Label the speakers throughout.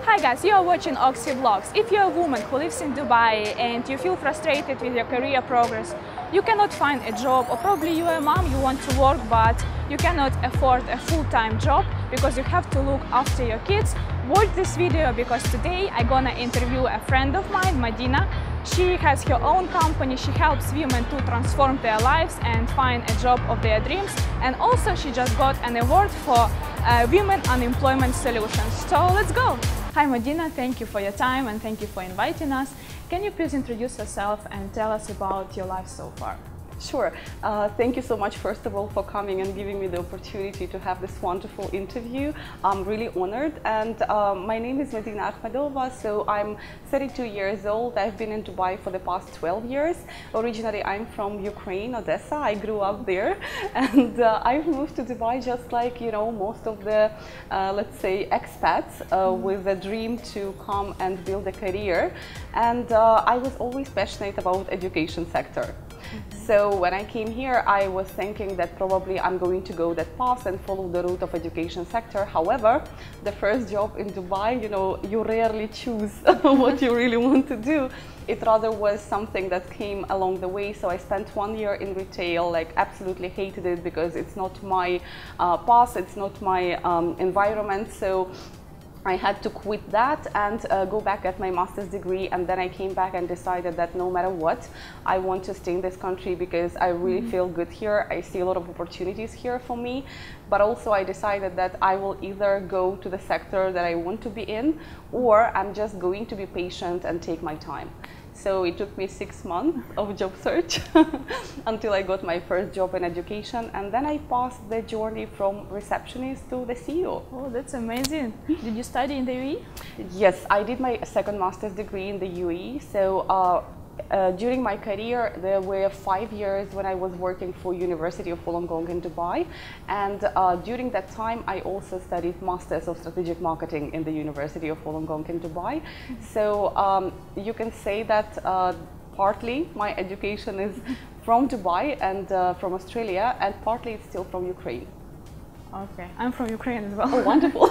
Speaker 1: Hi guys, you are watching Oxy Vlogs. If you're a woman who lives in Dubai and you feel frustrated with your career progress, you cannot find a job, or probably you are a mom, you want to work but you cannot afford a full-time job because you have to look after your kids, watch this video because today I'm gonna interview a friend of mine, Madina. She has her own company, she helps women to transform their lives and find a job of their dreams, and also she just got an award for Women Unemployment Solutions. So let's go! Hi Madina, thank you for your time and thank you for inviting us. Can you please introduce yourself and tell us about your life so far?
Speaker 2: Sure. Thank you so much, first of all, for coming and giving me the opportunity to have this wonderful interview. I'm really honored. And my name is Madina Akhmedova. So I'm 32 years old. I've been in Dubai for the past 12 years. Originally, I'm from Ukraine, Odessa. I grew up there. And I've moved to Dubai just like, you know, most of the, let's say, expats with a dream to come and build a career. And I was always passionate about education sector. So when I came here, I was thinking that probably I'm going to go that path and follow the route of education sector. However, the first job in Dubai, you know, you rarely choose what you really want to do. It rather was something that came along the way. So I spent 1 year in retail, like absolutely hated it because it's not my path, it's not my environment. So I had to quit that and go back at my master's degree, and then I came back and decided that no matter what, I want to stay in this country because I really feel good here. I see a lot of opportunities here for me, but also I decided that I will either go to the sector that I want to be in, or I'm just going to be patient and take my time. So it took me 6 months of job search until I got my first job in education, and then I passed the journey from receptionist to the CEO.
Speaker 1: Oh, that's amazing. Did you study in the UAE?
Speaker 2: Yes, I did my second master's degree in the UAE. So during my career, there were 5 years when I was working for University of Wollongong in Dubai, and during that time I also studied Masters of Strategic Marketing in the University of Wollongong in Dubai. So you can say that partly my education is from Dubai and from Australia, and partly it's still from Ukraine.
Speaker 1: Okay, I'm from Ukraine as well.
Speaker 2: Oh, wonderful.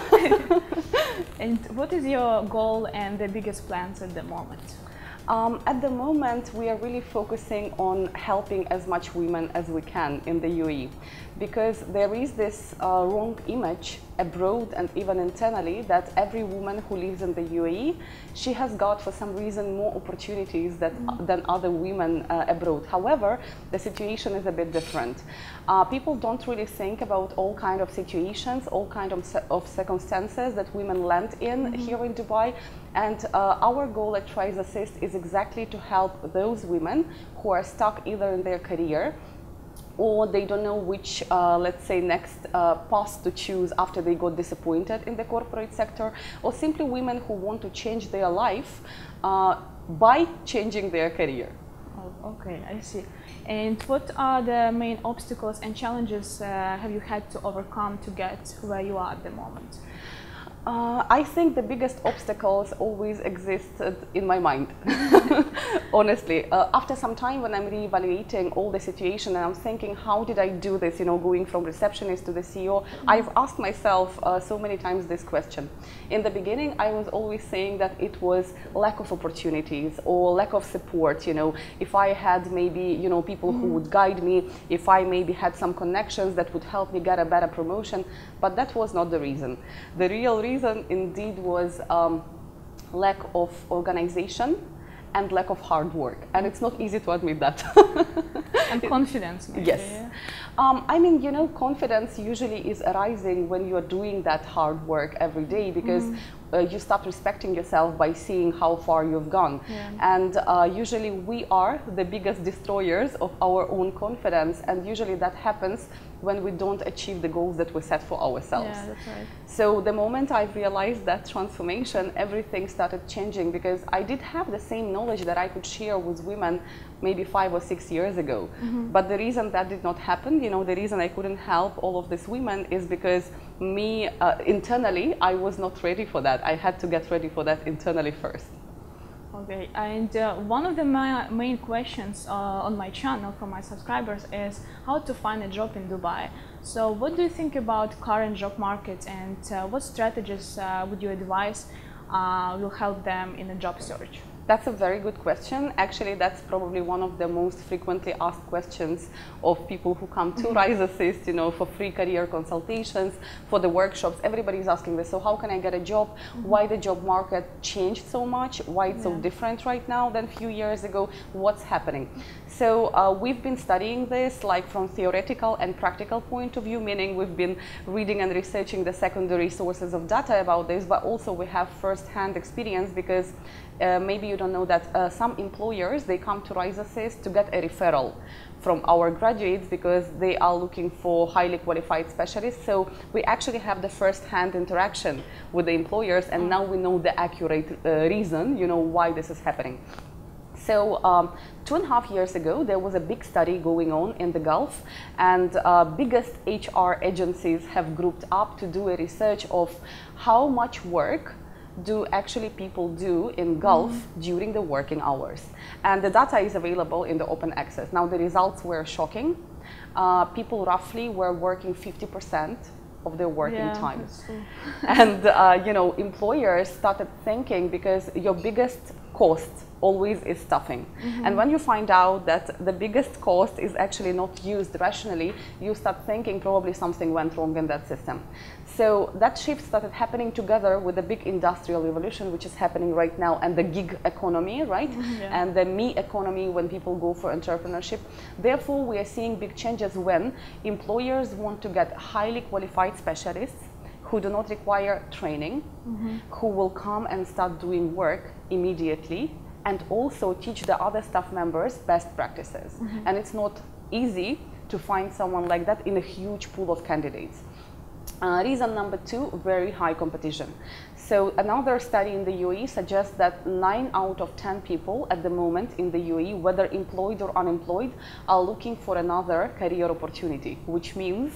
Speaker 1: And what is your goal and the biggest plans at the moment?
Speaker 2: At the moment, we are really focusing on helping as much women as we can in the UAE, because there is this wrong image abroad and even internally that every woman who lives in the UAE, she has got for some reason more opportunities than other women abroad. However, the situation is a bit different. People don't really think about all kind of situations, all kind of circumstances that women land in here in Dubai. And our goal at Trise Assist is exactly to help those women who are stuck either in their career, or they don't know which, let's say, next path to choose after they got disappointed in the corporate sector, or simply women who want to change their life by changing their career.
Speaker 1: Oh, okay, I see. And what are the main obstacles and challenges have you had to overcome to get where you are at the moment?
Speaker 2: I think the biggest obstacles always existed in my mind, honestly. After some time when I'm reevaluating all the situation and I'm thinking, how did I do this, you know, going from receptionist to the CEO, I've asked myself so many times this question. In the beginning, I was always saying that it was lack of opportunities or lack of support, you know, if I had maybe, you know, people who would guide me, if I maybe had some connections that would help me get a better promotion, but that was not the reason. The real reason indeed was lack of organization and lack of hard work, and it's not easy to admit that.
Speaker 1: And confidence, maybe.
Speaker 2: Yes.
Speaker 1: Yeah.
Speaker 2: I mean, you know, confidence usually is arising when you are doing that hard work every day, because you start respecting yourself by seeing how far you've gone. Yeah. And usually we are the biggest destroyers of our own confidence, and usually that happens when we don't achieve the goals that we set for ourselves.
Speaker 1: Yeah, that's right.
Speaker 2: So the moment I realized that transformation, everything started changing, because I did have the same knowledge that I could share with women maybe 5 or 6 years ago. But the reason that did not happen, you know, the reason I couldn't help all of these women is because me, internally, I was not ready for that. I had to get ready for that internally first.
Speaker 1: Okay, and one of the main questions on my channel from my subscribers is how to find a job in Dubai. So what do you think about current job market, and what strategies would you advise will help them in a job search?
Speaker 2: That's a very good question. Actually, that's probably one of the most frequently asked questions of people who come to Rise Assist, you know, for free career consultations, for the workshops. Everybody's asking this. So how can I get a job? Why the job market changed so much? Why it's so different right now than a few years ago? What's happening? So we've been studying this like from theoretical and practical point of view, meaning we've been reading and researching the secondary sources of data about this, but also we have first-hand experience because maybe you don't know that some employers, they come to Rise Assist to get a referral from our graduates because they are looking for highly qualified specialists. So we actually have the first-hand interaction with the employers, and now we know the accurate reason, you know, why this is happening. So 2.5 years ago, there was a big study going on in the Gulf, and biggest HR agencies have grouped up to do a research of how much work do actually people do in Gulf during the working hours. And the data is available in the open access. Now the results were shocking. People roughly were working 50% of their working time. And you know, employers started thinking, because your biggest cost always is staffing. And when you find out that the biggest cost is actually not used rationally, you start thinking probably something went wrong in that system. So that shift started happening together with the big industrial revolution, which is happening right now, and the gig economy, right? And the me economy, when people go for entrepreneurship. Therefore, we are seeing big changes when employers want to get highly qualified specialists who do not require training, who will come and start doing work immediately, and also teach the other staff members best practices. And it's not easy to find someone like that in a huge pool of candidates. Reason number 2, very high competition. So another study in the UAE suggests that 9 out of 10 people at the moment in the UAE, whether employed or unemployed, are looking for another career opportunity, which means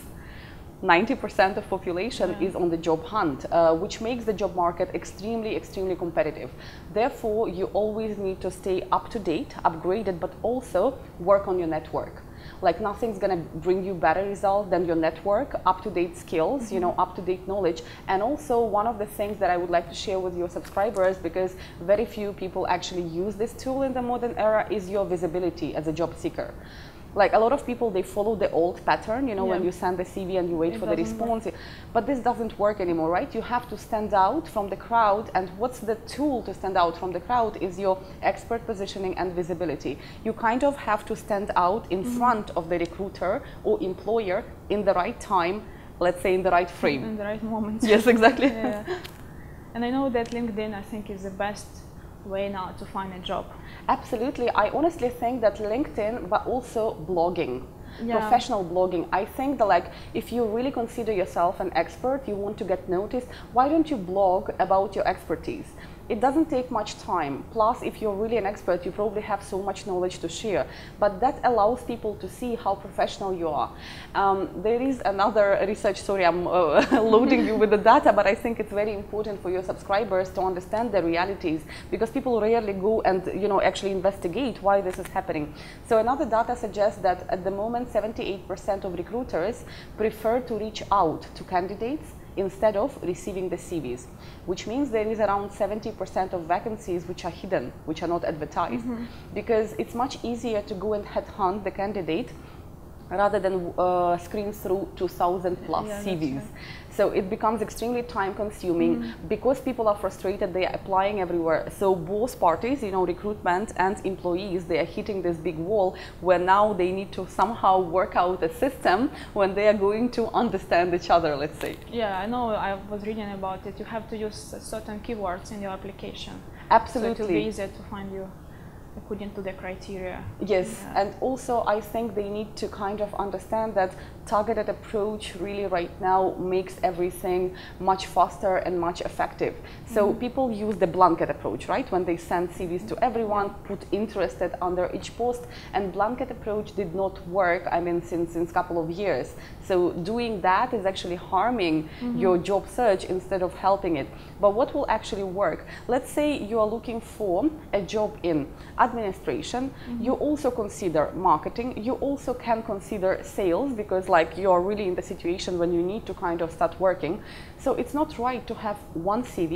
Speaker 2: 90% of population is on the job hunt, which makes the job market extremely, extremely competitive. Therefore, you always need to stay up to date, upgraded, but also work on your network. Like nothing's gonna bring you better results than your network, up-to-date skills, you know, up-to-date knowledge. And also one of the things that I would like to share with your subscribers, because very few people actually use this tool in the modern era, is your visibility as a job seeker. Like a lot of people, they follow the old pattern, you know, when you send the CV and you wait for the response. But this doesn't work anymore, right? You have to stand out from the crowd. And what's the tool to stand out from the crowd is your expert positioning and visibility. You kind of have to stand out in front of the recruiter or employer in the right time, let's say in the right frame.
Speaker 1: In the right moment.
Speaker 2: Yes, exactly.
Speaker 1: And I know that LinkedIn, I think, is the best way now to find a job.
Speaker 2: Absolutely. I honestly think that LinkedIn, but also blogging, professional blogging. I think that, like, if you really consider yourself an expert, you want to get noticed, why don't you blog about your expertise? It doesn't take much time. Plus, if you're really an expert, you probably have so much knowledge to share. But that allows people to see how professional you are. There is another research, sorry, I'm loading you with the data, but I think it's very important for your subscribers to understand the realities, because people rarely go and, you know, actually investigate why this is happening. So another data suggests that at the moment, 78% of recruiters prefer to reach out to candidates instead of receiving the CVs, which means there is around 70% of vacancies which are hidden, which are not advertised, because it's much easier to go and headhunt the candidate rather than screen through 2,000 plus CVs. So it becomes extremely time consuming because people are frustrated, they are applying everywhere. So both parties, you know, recruitment and employees, they are hitting this big wall where now they need to somehow work out a system when they are going to understand each other, let's say.
Speaker 1: Yeah, I know, I was reading about it. You have to use certain keywords in your application.
Speaker 2: Absolutely.
Speaker 1: So it will be easier to find you according to the criteria.
Speaker 2: Yes, and also I think they need to kind of understand that targeted approach really right now makes everything much faster and much effective. So people use the blanket approach, right? When they send CVs to everyone, put interested under each post, and blanket approach did not work, I mean, since a couple of years. So doing that is actually harming your job search instead of helping it. But what will actually work? Let's say you are looking for a job in administration, you also consider marketing, you also can consider sales, because like you're really in the situation when you need to kind of start working. So it's not right to have one CV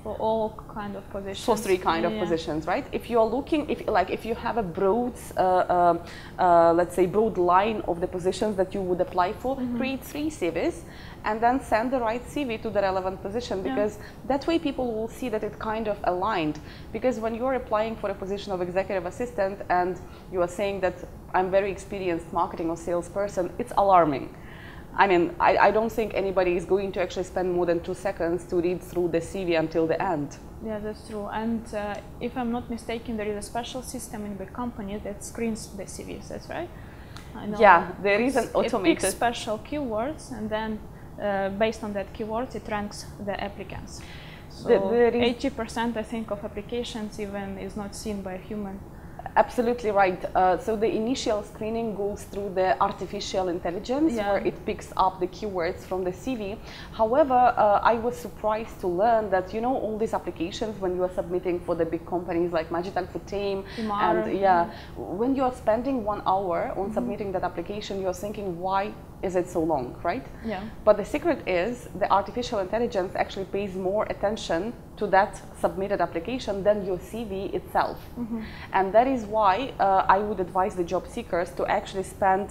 Speaker 1: For all kind of positions.
Speaker 2: For three kind of positions, right? If you are looking, if you have a broad, let's say broad line of the positions that you would apply for, create 3 CVs and then send the right CV to the relevant position, because that way people will see that it kind of aligned. Because when you're applying for a position of executive assistant and you are saying that I'm very experienced marketing or salesperson, it's alarming. I mean, I don't think anybody is going to actually spend more than 2 seconds to read through the CV until the end.
Speaker 1: Yeah, that's true. And if I'm not mistaken, there is a special system in the company that screens the CVs, that's right? I know.
Speaker 2: Yeah, there is an automated...
Speaker 1: It picks special keywords, and then based on that keywords, it ranks the applicants. So 80% I think of applications even is not seen by a human.
Speaker 2: Absolutely right. So the initial screening goes through the artificial intelligence, where it picks up the keywords from the CV. However, I was surprised to learn that, you know, all these applications, when you are submitting for the big companies like Magital for Tame, and when you are spending 1 hour on submitting that application, you are thinking, why is it so long, right?
Speaker 1: Yeah.
Speaker 2: But the secret is the artificial intelligence actually pays more attention to that submitted application than your CV itself. And that is why I would advise the job seekers to actually spend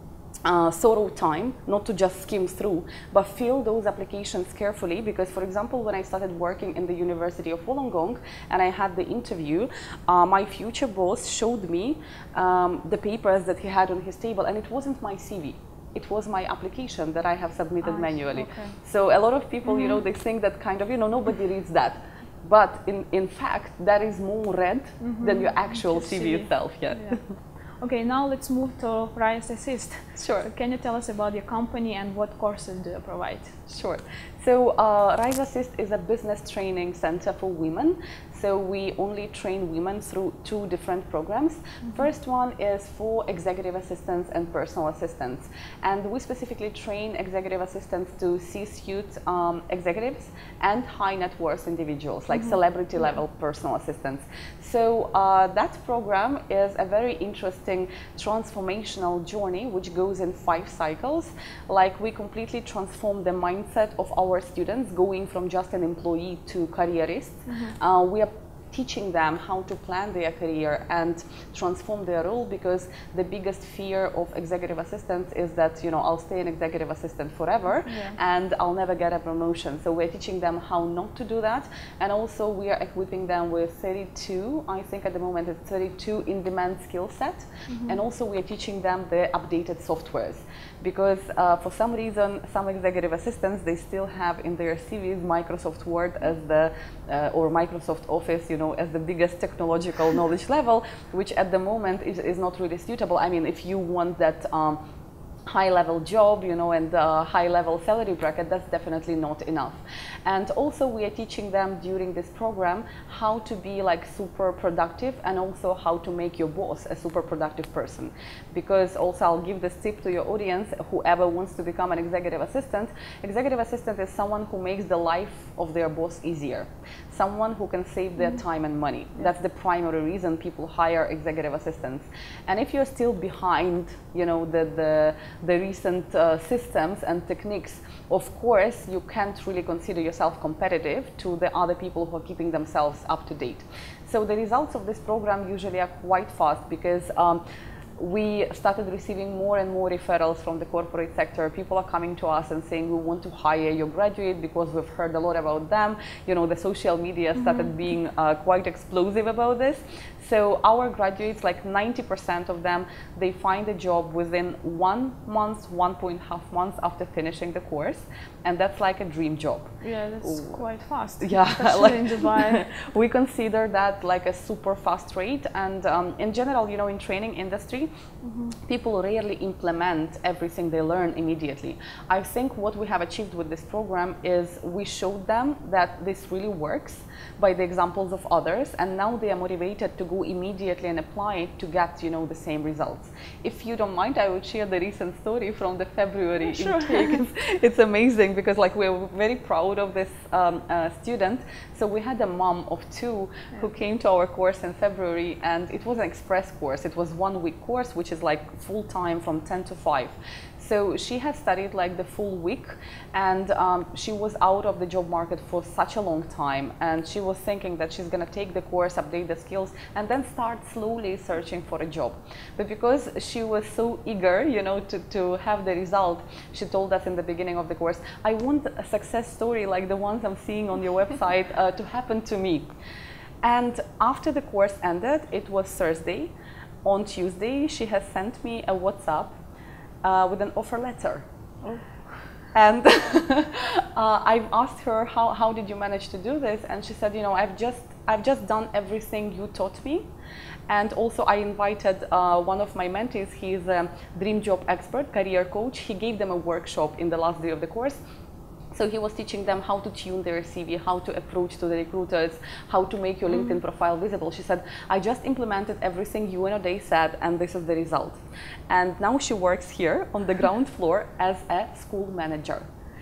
Speaker 2: thorough time, not to just skim through, but fill those applications carefully. Because, for example, when I started working in the University of Wollongong and I had the interview, my future boss showed me the papers that he had on his table, and it wasn't my CV. It was my application that I have submitted manually. Okay. So a lot of people, you know, they think that kind of, you know, nobody reads that. But in fact, that is more read than your actual CV itself. Yeah.
Speaker 1: Okay, now let's move to Rise Assist.
Speaker 2: Sure.
Speaker 1: So can you tell us about your company and what courses do you provide?
Speaker 2: Sure. So Rise Assist is a business training center for women. So we only train women through 2 different programs. First one is for executive assistants and personal assistants. And we specifically train executive assistants to C-suite executives and high net worth individuals, like celebrity level personal assistants. So that program is a very interesting transformational journey, which goes in 5 cycles. Like, we completely transform the mindset of our students, going from just an employee to careerist. We are teaching them how to plan their career and transform their role, because the biggest fear of executive assistants is that, you know, I'll stay an executive assistant forever and I'll never get a promotion. So we're teaching them how not to do that, and also we are equipping them with 32, I think at the moment it's 32 in-demand skill set, and also we are teaching them the updated softwares, because for some reason some executive assistants, they still have in their CVs Microsoft Word as the or Microsoft Office, you know, as the biggest technological knowledge level, which at the moment is not really suitable. I mean, if you want that high-level job, you know, and high-level salary bracket, that's definitely not enough. And also we are teaching them during this program how to be like super productive, and also how to make your boss a super productive person. Because also, I'll give this tip to your audience, whoever wants to become an executive assistant is someone who makes the life of their boss easier, someone who can save their time and money. That's the primary reason people hire executive assistants. And if you're still behind, you know, the recent systems and techniques, of course, you can't really consider yourself competitive to the other people who are keeping themselves up to date. So the results of this program usually are quite fast, because we started receiving more and more referrals from the corporate sector. People are coming to us and saying, we want to hire your graduate because we've heard a lot about them. You know, the social media started being quite explosive about this. So our graduates, like 90% of them, they find a job within 1 month, 1.5 months after finishing the course. And that's like a dream job.
Speaker 1: Yeah, that's quite fast.
Speaker 2: Yeah,
Speaker 1: especially in Dubai.
Speaker 2: We consider that like a super fast rate. And in general, you know, in training industry, people rarely implement everything they learn immediately. I think what we have achieved with this program is we showed them that this really works by the examples of others, and now they are motivated to go immediately and apply it to get, you know, the same results. If you don't mind, I would share the recent story from the February intake. It's amazing, because like we're very proud of this student. So we had a mom of 2 who came to our course in February, and it was an express course. It was 1 week course. course, which is like full time from 10 to 5. So she has studied like the full week, and she was out of the job market for such a long time, and she was thinking that she's going to take the course, update the skills, and then start slowly searching for a job. But because she was so eager, you know, to have the result, she told us in the beginning of the course, I want a success story like the ones I'm seeing on your website to happen to me. And after the course ended, it was Thursday. On Tuesday, she has sent me a WhatsApp with an offer letter. Oh. And I've asked her, how did you manage to do this? And she said, you know, I've just done everything you taught me. And also I invited one of my mentees. He's a dream job expert, career coach. He gave them a workshop in the last day of the course. So he was teaching them how to tune their CV, how to approach to the recruiters, how to make your LinkedIn profile visible. She said, I just implemented everything you and Oday said, and this is the result. And now she works here on the ground floor as a school manager.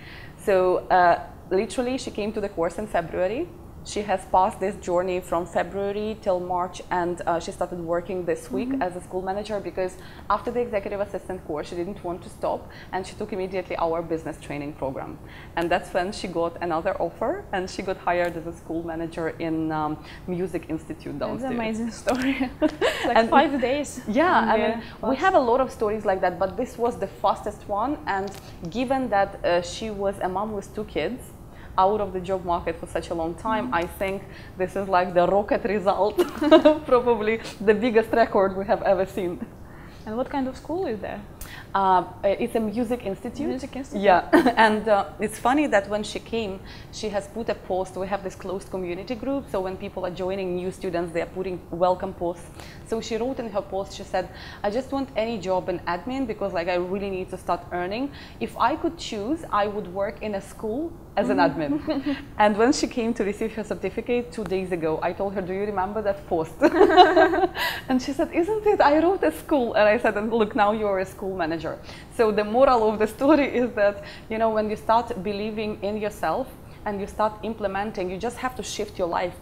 Speaker 2: So literally, she came to the course in February. She has passed this journey from February till March, and she started working this week as a school manager, because after the executive assistant course, she didn't want to stop, and she took immediately our business training program. And that's when she got another offer, and she got hired as a school manager in Music Institute downstairs.
Speaker 1: That's an amazing story. Like and 5 days.
Speaker 2: Yeah, I mean, we have a lot of stories like that, but this was the fastest one. And given that she was a mom with 2 kids, out of the job market for such a long time, I think this is like the rocket result, probably the biggest record we have ever seen.
Speaker 1: And what kind of school is there?
Speaker 2: It's a music institute.
Speaker 1: Music institute?
Speaker 2: Yeah, and it's funny that when she came, she has put a post. We have this closed community group, so when people are joining, new students, they are putting welcome posts. So she wrote in her post, she said, I just want any job in admin because like I really need to start earning. If I could choose, I would work in a school as an admin. And when she came to receive her certificate 2 days ago, I told her, do you remember that post? And she said, isn't it? I wrote a school. And I said, and look, now you're a school manager. So the moral of the story is that, you know, when you start believing in yourself and you start implementing, you just have to shift your life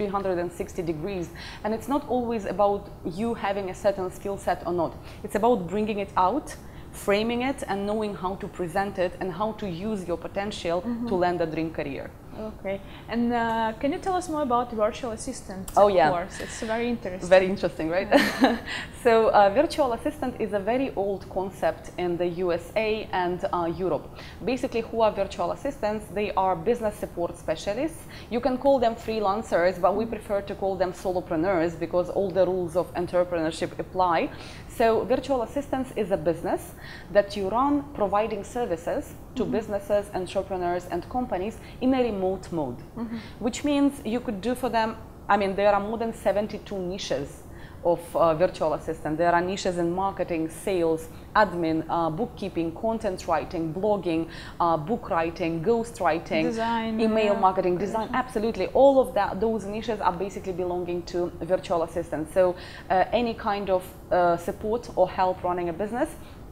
Speaker 2: 360 degrees. And it's not always about you having a certain skill set or not. It's about bringing it out, framing it, and knowing how to present it and how to use your potential to land a dream career.
Speaker 1: Okay, and can you tell us more about virtual assistant course? It's very interesting.
Speaker 2: Very interesting, right? Yeah. So virtual assistant is a very old concept in the USA and Europe. Basically, who are virtual assistants? They are business support specialists. You can call them freelancers, but we prefer to call them solopreneurs because all the rules of entrepreneurship apply. So virtual assistants is a business that you run providing services to businesses, entrepreneurs, and companies in a remote mode, which means you could do for them, I mean, there are more than 72 niches of virtual assistant. There are niches in marketing, sales, admin, bookkeeping, content writing, blogging, book writing, ghost writing,
Speaker 1: design,
Speaker 2: email marketing, design, absolutely. All of that, those niches are basically belonging to virtual assistants. So any kind of support or help running a business,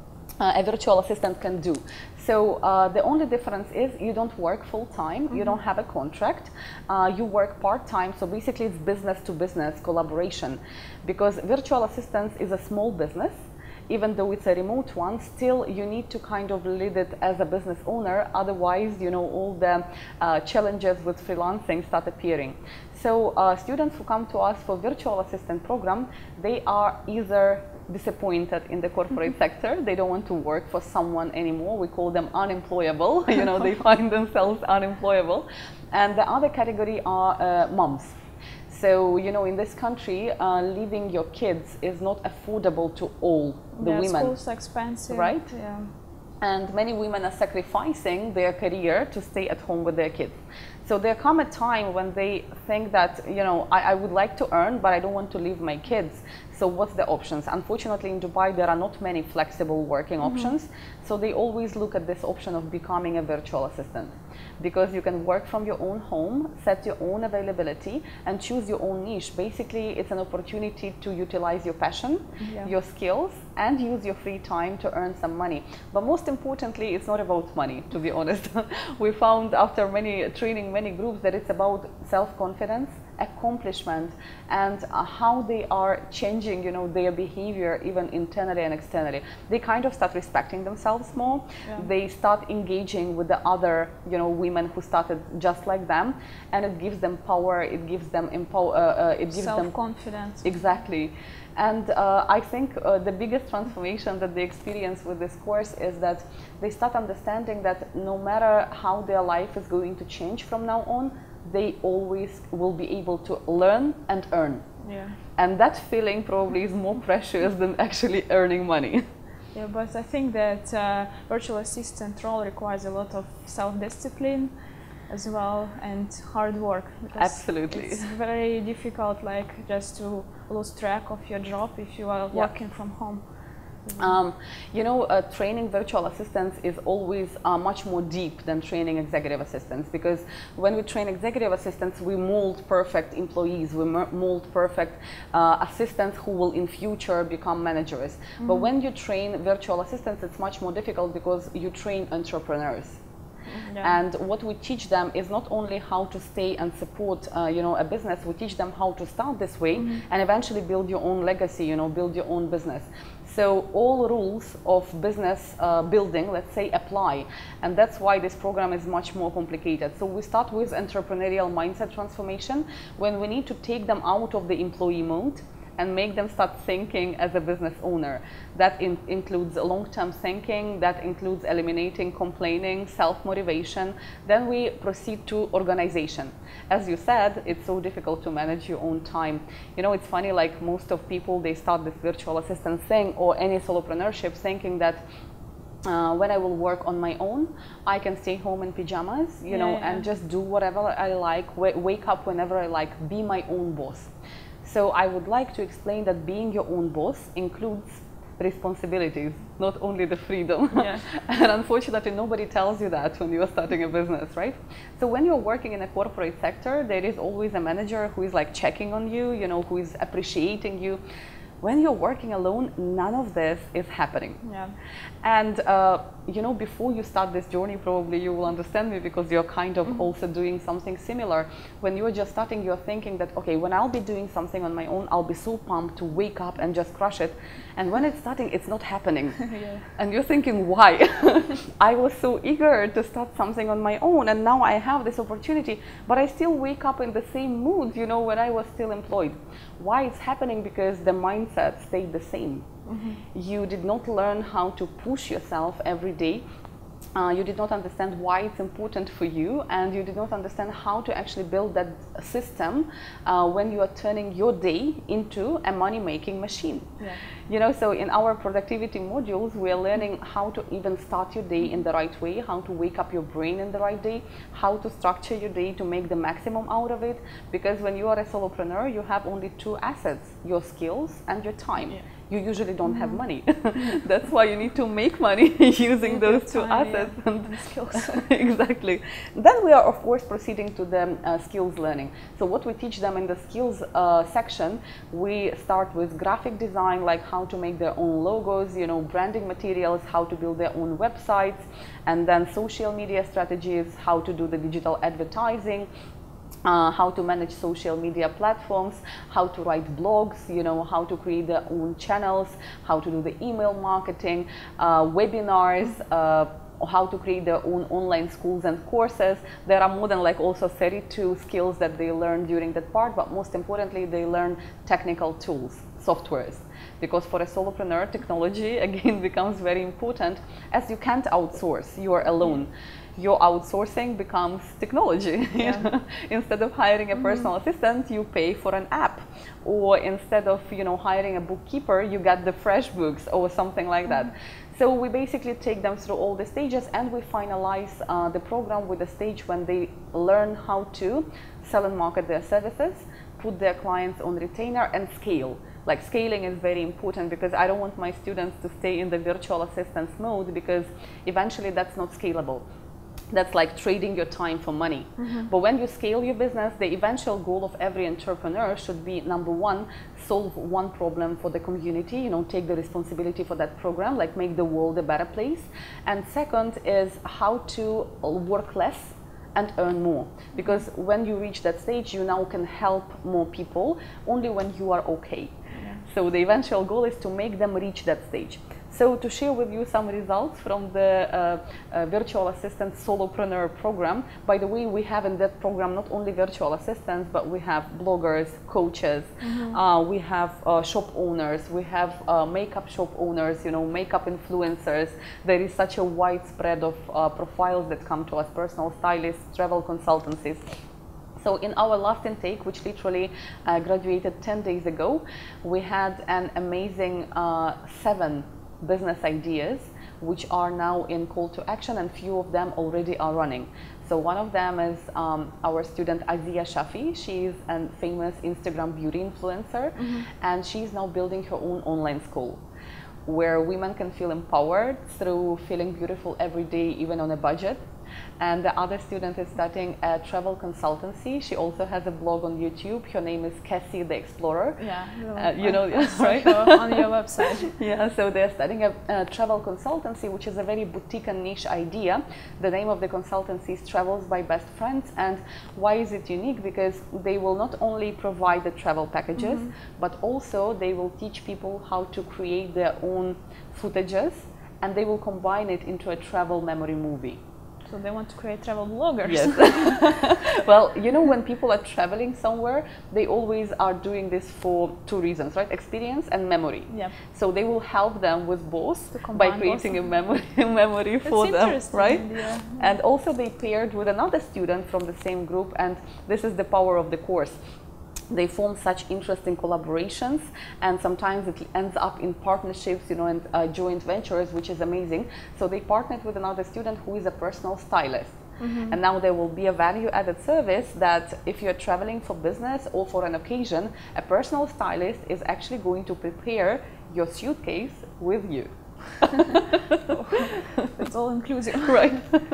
Speaker 2: a virtual assistant can do. So the only difference is you don't work full-time, you don't have a contract, you work part-time, so basically it's business-to-business collaboration. Because virtual assistance is a small business, even though it's a remote one, still you need to kind of lead it as a business owner, otherwise, you know, all the challenges with freelancing start appearing. So students who come to us for virtual assistant program, they are either disappointed in the corporate sector, they don't want to work for someone anymore, we call them unemployable, you know, they find themselves unemployable. And the other category are moms. So, you know, in this country, leaving your kids is not affordable to all the women.
Speaker 1: School's expensive.
Speaker 2: Right?
Speaker 1: Yeah.
Speaker 2: And many women are sacrificing their career to stay at home with their kids. So there come a time when they think that, you know, I would like to earn, but I don't want to leave my kids. So what's the options? Unfortunately, in Dubai, there are not many flexible working options. So they always look at this option of becoming a virtual assistant, because you can work from your own home, set your own availability, and choose your own niche. Basically, it's an opportunity to utilize your passion, your skills, and use your free time to earn some money. But most importantly, it's not about money, to be honest. We found after many training, many groups, that it's about self-confidence, accomplishment, and how they are changing, you know, their behavior even internally and externally. They kind of start respecting themselves more. Yeah. They start engaging with the other, you know, women who started just like them, and it gives them power. It gives them it gives them
Speaker 1: self-confidence.
Speaker 2: Exactly. And I think the biggest transformation that they experience with this course is that they start understanding that no matter how their life is going to change from now on, they always will be able to learn and earn.
Speaker 1: Yeah.
Speaker 2: And that feeling probably is more precious than actually earning money.
Speaker 1: Yeah, but I think that virtual assistant role requires a lot of self-discipline as well and hard work.
Speaker 2: Absolutely.
Speaker 1: It's very difficult, like, just to lose track of your job if you are working from home.
Speaker 2: You know, training virtual assistants is always much more deep than training executive assistants, because when we train executive assistants, we mold perfect employees, we mold perfect assistants who will in future become managers. But when you train virtual assistants, it's much more difficult because you train entrepreneurs. Yeah. And what we teach them is not only how to stay and support, you know, a business. We teach them how to start this way and eventually build your own legacy, you know, build your own business. So all rules of business building, let's say, apply, and that's why this program is much more complicated. So we start with entrepreneurial mindset transformation, when we need to take them out of the employee mode and make them start thinking as a business owner. That includes long-term thinking, that includes eliminating complaining, self-motivation. Then we proceed to organization. As you said, it's so difficult to manage your own time. You know, it's funny, like most of people, they start this virtual assistant thing or any solopreneurship thinking that when I will work on my own, I can stay home in pajamas, you know, and just do whatever I like, wake up whenever I like, be my own boss. So I would like to explain that being your own boss includes responsibilities, not only the freedom. Yeah. And unfortunately, nobody tells you that when you are starting a business, right? So when you're working in a corporate sector, there is always a manager who is like checking on you, you know, who is appreciating you. When you're working alone, none of this is happening. Yeah. And you know, before you start this journey, probably you will understand me, because you're kind of also doing something similar. When you're just starting, you're thinking that, okay, when I'll be doing something on my own, I'll be so pumped to wake up and just crush it. And when it's starting, it's not happening. Yeah. And you're thinking, why? I was so eager to start something on my own, and now I have this opportunity, but I still wake up in the same mood, you know, when I was still employed. Why it's happening? Because the mindset stayed the same. You did not learn how to push yourself every day. You did not understand why it's important for you, and you did not understand how to actually build that system when you are turning your day into a money-making machine. Yeah. You know, so in our productivity modules, we are learning how to even start your day in the right way, how to wake up your brain in the right day, how to structure your day to make the maximum out of it. Because when you are a solopreneur, you have only two assets, your skills and your time. Yeah. You usually don't have money. That's why you need to make money using those two assets and skills. Exactly. Then we are, of course, proceeding to the skills learning. So what we teach them in the skills section, we start with graphic design, like how to make their own logos, you know, branding materials, how to build their own websites, and then social media strategies, how to do the digital advertising, how to manage social media platforms, how to write blogs, you know, how to create their own channels, how to do the email marketing, webinars, how to create their own online schools and courses. There are more than like also 32 skills that they learn during that part, but most importantly, they learn technical tools, softwares. Because for a solopreneur, technology again becomes very important, as you can't outsource, you are alone. Your outsourcing becomes technology. Yeah. You know? Instead of hiring a personal assistant, you pay for an app, or instead of, you know, hiring a bookkeeper, you get the FreshBooks or something like that. So we basically take them through all the stages, and we finalize the program with a stage when they learn how to sell and market their services, put their clients on retainer, and scale. Like, scaling is very important, because I don't want my students to stay in the virtual assistance mode, because eventually that's not scalable. That's like trading your time for money. But when you scale your business, the eventual goal of every entrepreneur should be, number one, solve one problem for the community, you know, take the responsibility for that program, like make the world a better place. And second is how to work less and earn more. Because when you reach that stage, you now can help more people only when you are okay. So the eventual goal is to make them reach that stage. So to share with you some results from the Virtual Assistant Solopreneur program. By the way, we have in that program not only virtual assistants, but we have bloggers, coaches, we have shop owners, we have makeup shop owners, you know, makeup influencers. There is such a wide spread of profiles that come to us, personal stylists, travel consultancies. So in our last intake, which literally graduated 10 days ago, we had an amazing 7 business ideas which are now in call to action, and few of them already are running. So one of them is our student Azia Shafi. She is a famous Instagram beauty influencer, and she's now building her own online school where women can feel empowered through feeling beautiful every day, even on a budget. And the other student is starting a travel consultancy. She also has a blog on YouTube. Her name is Cassie the Explorer.
Speaker 1: Yeah,
Speaker 2: you know, right?
Speaker 1: On your website.
Speaker 2: Yeah, so they're starting a travel consultancy, which is a very boutique and niche idea. The name of the consultancy is Travels by Best Friends. And why is it unique? Because they will not only provide the travel packages, but also they will teach people how to create their own footages, and they will combine it into a travel memory movie.
Speaker 1: So they want to create travel bloggers.
Speaker 2: Yes. Well, you know, when people are traveling somewhere, they always are doing this for 2 reasons, right? Experience and memory.
Speaker 1: Yeah.
Speaker 2: So they will help them with both by creating a memory for them, right?
Speaker 1: Yeah.
Speaker 2: And also they paired with another student from the same group, and this is the power of the course. They form such interesting collaborations, and sometimes it ends up in partnerships, you know, and joint ventures, which is amazing. So they partnered with another student who is a personal stylist. And now there will be a value-added service that if you're traveling for business or for an occasion, a personal stylist is actually going to prepare your suitcase with you.
Speaker 1: It's all inclusive.
Speaker 2: Right.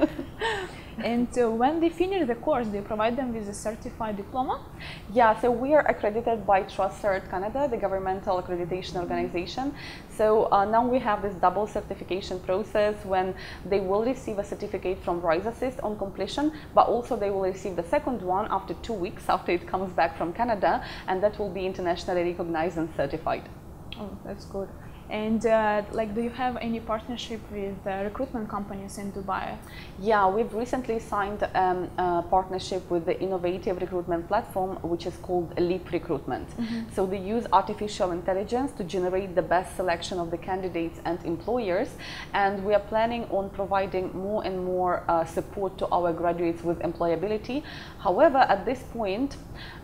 Speaker 1: And when they finish the course, do you provide them with a certified diploma?
Speaker 2: Yeah, so we are accredited by TrustCert Canada, the governmental accreditation organization. So now we have this double certification process when they will receive a certificate from Rise Assist on completion, but also they will receive the second one after 2 weeks after it comes back from Canada, and that will be internationally recognized and certified.
Speaker 1: Oh, that's good. And do you have any partnership with recruitment companies in Dubai?
Speaker 2: Yeah, we've recently signed a partnership with the innovative recruitment platform, which is called Leap Recruitment. So they use artificial intelligence to generate the best selection of the candidates and employers, and we are planning on providing more and more support to our graduates with employability. However, at this point,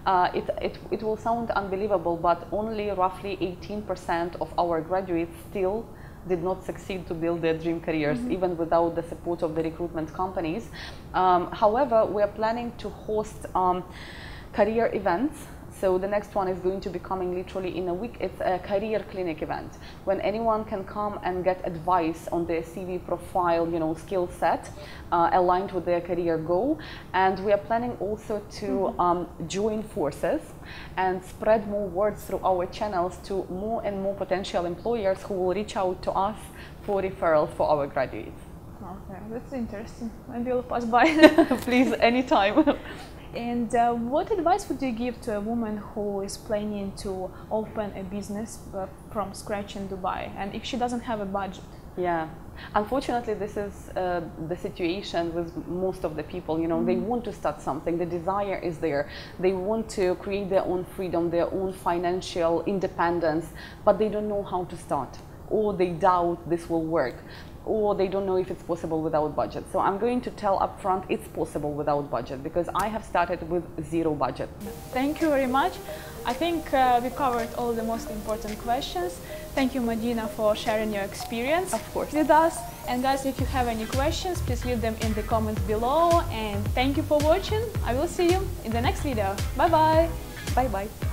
Speaker 2: it will sound unbelievable, but only roughly 18% of our graduates still did not succeed to build their dream careers, even without the support of the recruitment companies. However, we are planning to host career events. So the next one is going to be coming literally in a week. It's a career clinic event when anyone can come and get advice on their CV profile, you know, skill set aligned with their career goal. And we are planning also to join forces and spread more words through our channels to more and more potential employers who will reach out to us for referrals for our graduates.
Speaker 1: Okay, that's interesting. Maybe I'll pass by.
Speaker 2: Please, anytime.
Speaker 1: And what advice would you give to a woman who is planning to open a business from scratch in Dubai, and if she doesn't have a budget?
Speaker 2: Yeah, unfortunately, this is the situation with most of the people. You know, they want to start something, the desire is there, they want to create their own freedom, their own financial independence, but they don't know how to start, or they doubt this will work, or they don't know if it's possible without budget. So I'm going to tell upfront it's possible without budget, because I have started with 0 budget.
Speaker 1: Thank you very much. I think we covered all the most important questions. Thank you, Madina, for sharing your experience with us. And guys, if you have any questions, please leave them in the comments below. And thank you for watching. I will see you in the next video. Bye-bye.
Speaker 2: Bye-bye.